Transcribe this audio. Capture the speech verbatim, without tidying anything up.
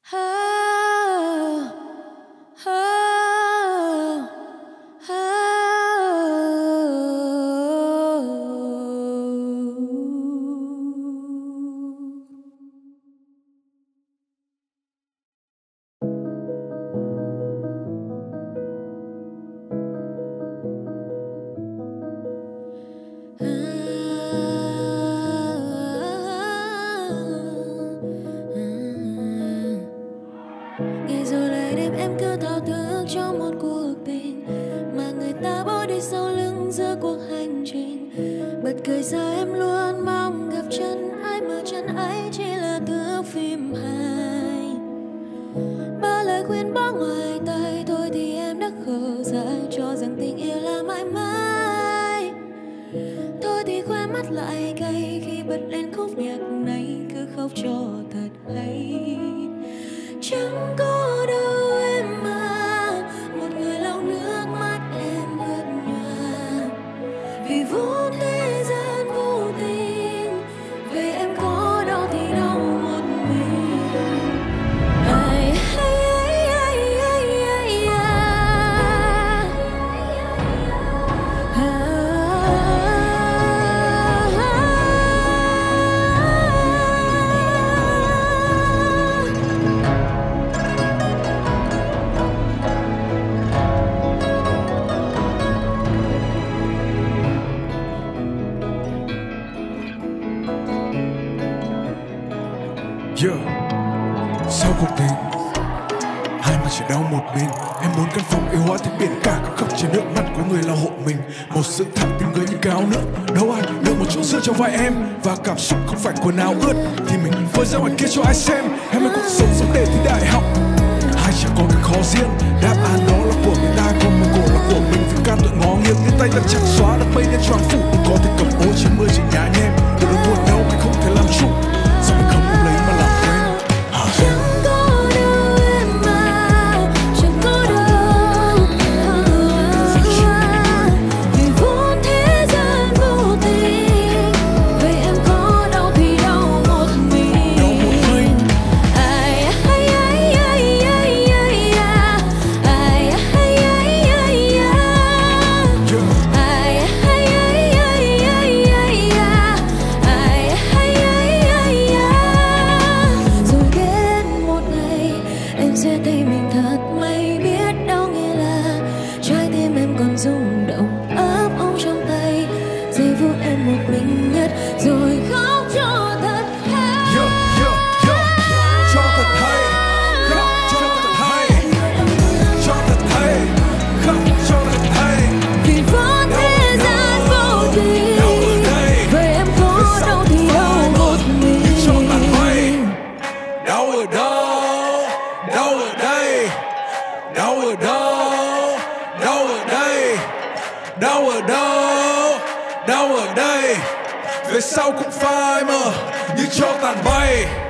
Cho vai em và cảm xúc không phải quần áo ướt thì mình vơi ra ngoài kia cho ai xem. Em ơi cuộc sống giống đề thi đại học, hai chả có cái khó riêng. Đáp án đó là của người ta, còn một cổ là của mình. Vì can tội ngó nghiêng đến tay ta chẳng xóa được mây đen choàng phủ. Mình có thể cầm ô chín mươi chỉ nhá nhem, từ nỗi buồn đau mình không thể làm chủ. Sao mình không lấy mà làm quen? Về sau cũng phai mờ như cho tàn bay.